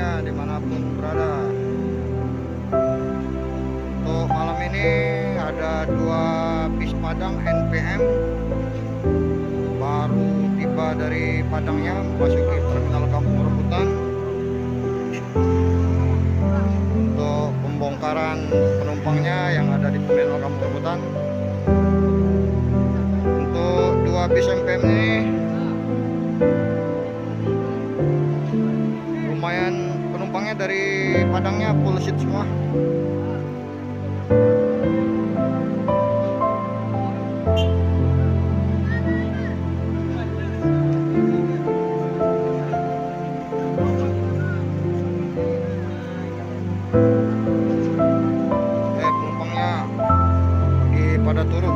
semuanya dimanapun berada. Untuk malam ini ada 2 bis Padang NPM baru tiba dari Padangnya memasuki terminal Kampung Rambutan untuk pembongkaran penumpangnya yang ada di terminal Kampung Rambutan. Untuk 2 bis NPM ini lumayan penumpangnya dari Padangnya full seat semua. Penumpangnya lagi pada turun.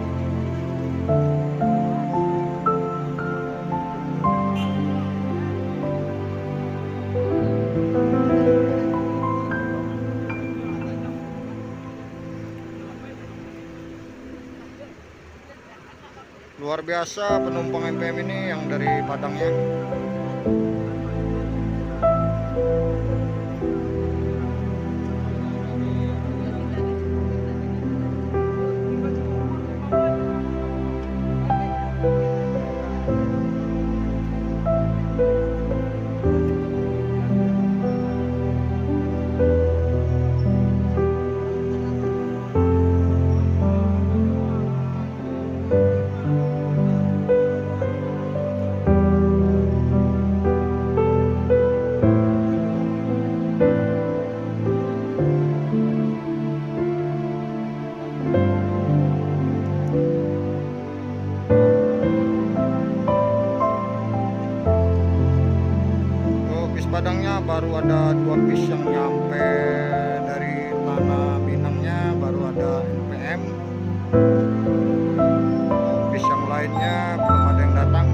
Luar biasa penumpang NPM ini yang dari Padangnya. Padangnya baru ada 2 bis yang nyampe dari Tanah Minangnya, baru ada NPM. Bis yang lainnya belum ada yang datang.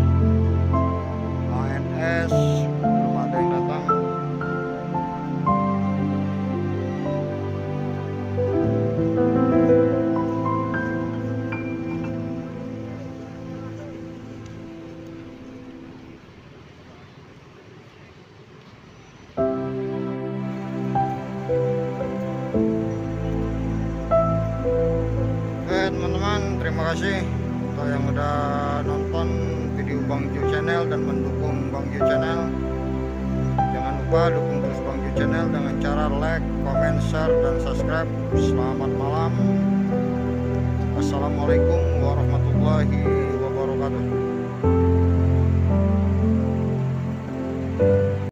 ANS belum ada yang datang. Teman-teman, terima kasih untuk yang udah nonton video Bang Jo Channel dan mendukung Bang Jo Channel. Jangan lupa dukung terus Bang Jo Channel dengan cara like, comment, share, dan subscribe. Selamat malam. Assalamualaikum warahmatullahi